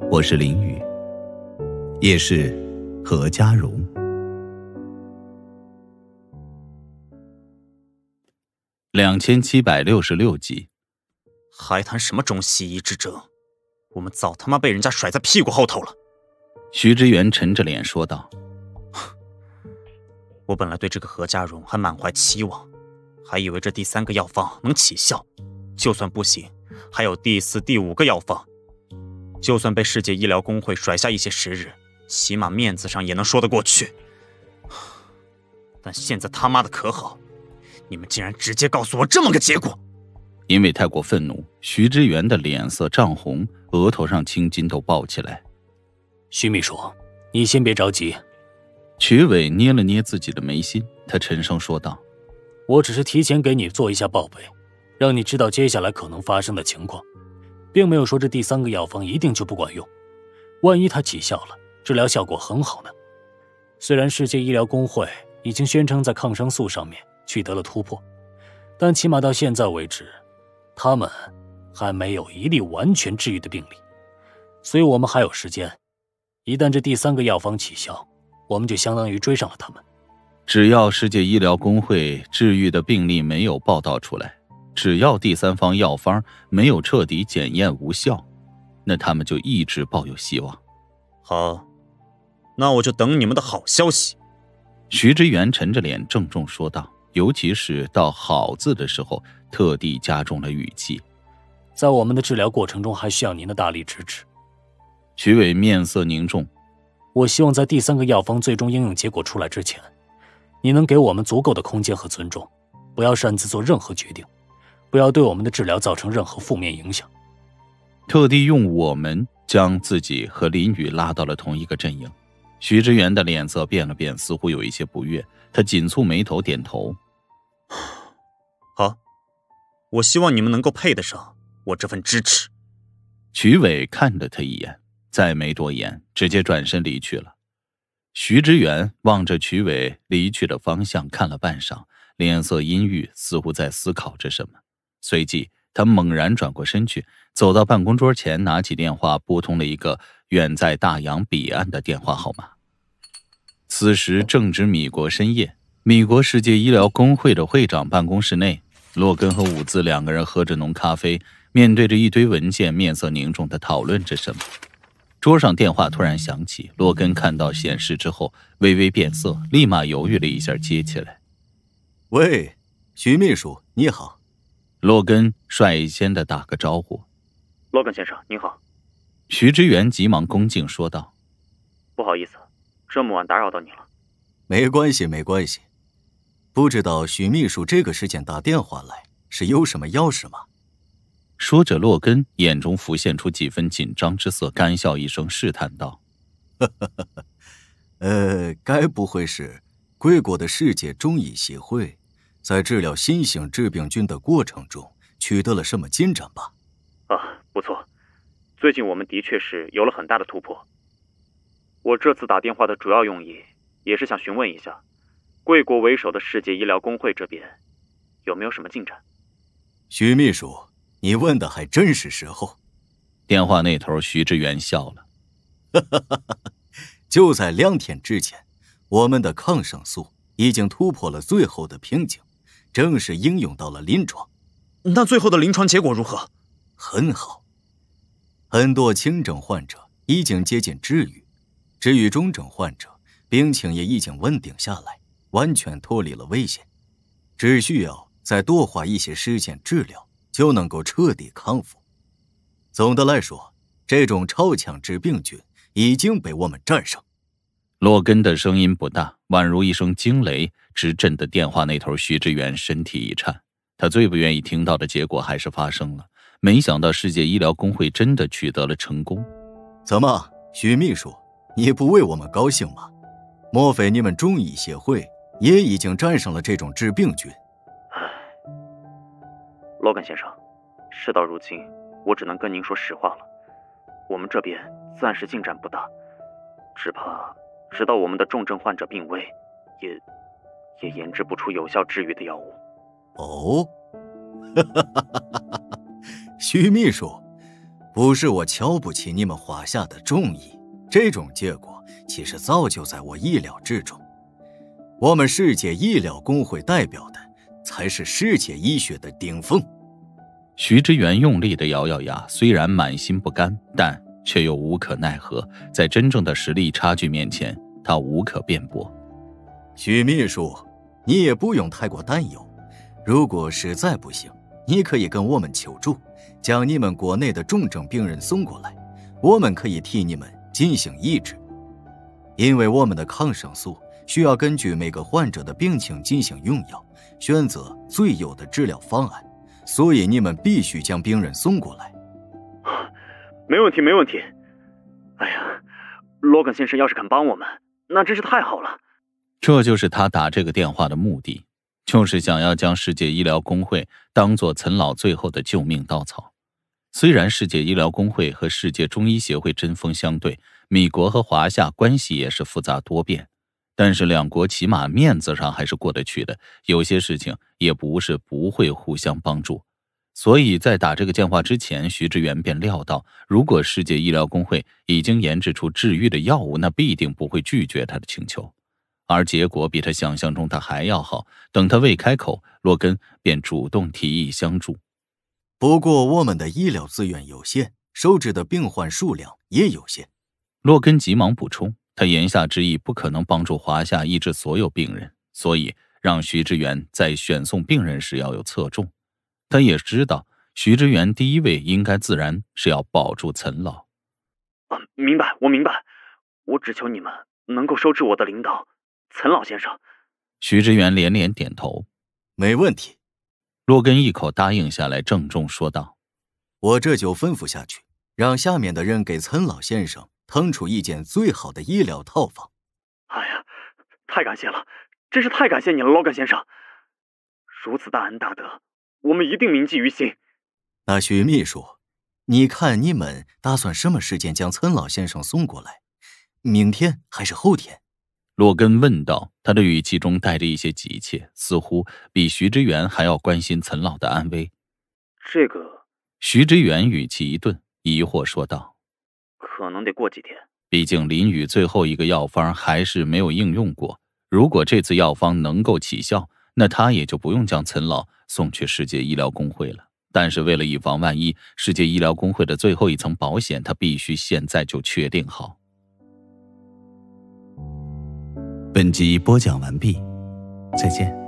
我是林宇，也是何家荣。2766集。 还谈什么中西医之争？我们早他妈被人家甩在屁股后头了。 徐知远沉着脸说道。 我本来对这个何家荣还满怀期望，还以为这第3个药方能起效，就算不行，还有第4、第5个药方。就算被世界医疗工会甩下一些时日，起码面子上也能说得过去。但现在他妈的可好，你们竟然直接告诉我这么个结果！ 因为太过愤怒，徐知远的脸色涨红，额头上青筋都爆起来。 徐秘书，你先别着急。 曲伟捏了捏自己的眉心，他沉声说道： 我只是提前给你做一下报备，让你知道接下来可能发生的情况，并没有说这第3个药方一定就不管用。万一它起效了，治疗效果很好呢？虽然世界医疗工会已经宣称在抗生素上面取得了突破，但起码到现在为止，他们还没有一例完全治愈的病例，所以我们还有时间。一旦这第3个药方起效，我们就相当于追上了他们。 只要世界医疗工会治愈的病例没有报道出来，只要第3方药方没有彻底检验无效，那他们就一直抱有希望。 好，那我就等你们的好消息。 徐知远沉着脸郑重说道，尤其是到好字的时候特地加重了语气。 在我们的治疗过程中还需要您的大力支持。 徐伟面色凝重， 我希望在第3个药方最终应用结果出来之前，你能给我们足够的空间和尊重，不要擅自做任何决定，不要对我们的治疗造成任何负面影响。 特地用我们将自己和林宇拉到了同一个阵营。徐知远的脸色变了变，似乎有一些不悦，他紧蹙眉头点头。 好，我希望你们能够配得上我这份支持。 曲伟看了他一眼，再没多言，直接转身离去了。徐知远望着曲伟离去的方向看了半晌，脸色阴郁，似乎在思考着什么。随即他猛然转过身去，走到办公桌前，拿起电话拨通了一个远在大洋彼岸的电话号码。此时正值米国深夜，米国世界医疗工会的会长办公室内，洛根和伍兹2个人喝着浓咖啡，面对着一堆文件，面色凝重地讨论着什么。桌上电话突然响起，洛根看到显示之后微微变色，立马犹豫了一下接起来。 喂，徐秘书你好。 洛根率先的打个招呼。 洛根先生您好。 徐知远急忙恭敬说道。 不好意思，这么晚打扰到你了。 没关系没关系。不知道徐秘书这个时间打电话来是有什么要事吗？ 说着，洛根眼中浮现出几分紧张之色，干笑一声，试探道： 该不会是贵国的世界中医协会在治疗新型致病菌的过程中取得了什么进展吧？ 不错，最近我们的确是有了很大的突破。我这次打电话的主要用意，也是想询问一下，贵国为首的世界医疗工会这边有没有什么进展？ 徐秘书，你问的还真是时候。 电话那头徐知远笑了。 就在2天之前，我们的抗生素已经突破了最后的瓶颈，正式应用到了临床。 那最后的临床结果如何？ 很好，很多轻症患者已经接近治愈，至于重症患者，病情也已经稳定下来，完全脱离了危险，只需要再多花一些时间治疗，就能够彻底康复。总的来说，这种超强致病菌已经被我们战胜。 洛根的声音不大，宛如一声惊雷，直震得电话那头徐知远身体一颤。他最不愿意听到的结果还是发生了，没想到世界医疗工会真的取得了成功。 怎么，徐秘书，你不为我们高兴吗？莫非你们中医协会也已经战胜了这种致病菌？ 洛根先生，事到如今，我只能跟您说实话了。我们这边暂时进展不大，只怕直到我们的重症患者病危，也研制不出有效治愈的药物。 哦，徐秘书， 不是我瞧不起你们华夏的众医，这种结果其实早就在我意料之中。我们世界医疗工会代表的才是世界医学的顶峰。 徐知远用力地咬咬牙，虽然满心不甘，但却又无可奈何。在真正的实力差距面前，他无可辩驳。 许秘书，你也不用太过担忧，如果实在不行，你可以跟我们求助，将你们国内的重症病人送过来，我们可以替你们进行医治。因为我们的抗生素需要根据每个患者的病情进行用药，选择最优的治疗方案，所以你们必须将病人送过来。 没问题，没问题。哎呀，罗根先生要是肯帮我们，那真是太好了。 这就是他打这个电话的目的，就是想要将世界医疗工会当作岑老最后的救命稻草。虽然世界医疗工会和世界中医协会针锋相对，米国和华夏关系也是复杂多变，但是两国起码面子上还是过得去的，有些事情也不是不会互相帮助。所以在打这个电话之前，徐志远便料到，如果世界医疗工会已经研制出治愈的药物，那必定不会拒绝他的请求。而结果比他想象中的还要好，等他未开口，罗根便主动提议相助。 不过我们的医疗资源有限，收治的病患数量也有限。 洛根急忙补充，他言下之意不可能帮助华夏医治所有病人，所以让徐志远在选送病人时要有侧重。他也知道徐志远第一位应该自然是要保住岑老。 明白，我明白，我只求你们能够收治我的领导岑老先生。 徐志远连连点头， 没问题。 洛根一口答应下来，郑重说道： 我这就吩咐下去，让下面的人给岑老先生腾出一间最好的医疗套房。 哎呀，太感谢了，真是太感谢你了，罗根先生。如此大恩大德，我们一定铭记于心。 那许秘书，你看你们打算什么时间将岑老先生送过来？明天还是后天？ 洛根问道，他的语气中带着一些急切，似乎比徐知远还要关心岑老的安危。 这个…… 徐知远语气一顿，疑惑说道： 可能得过几天。 毕竟林宇最后一个药方还是没有应用过，如果这次药方能够起效，那他也就不用将岑老送去世界医疗工会了。但是为了以防万一，世界医疗工会的最后一层保险，他必须现在就确定好。本集播讲完毕，再见。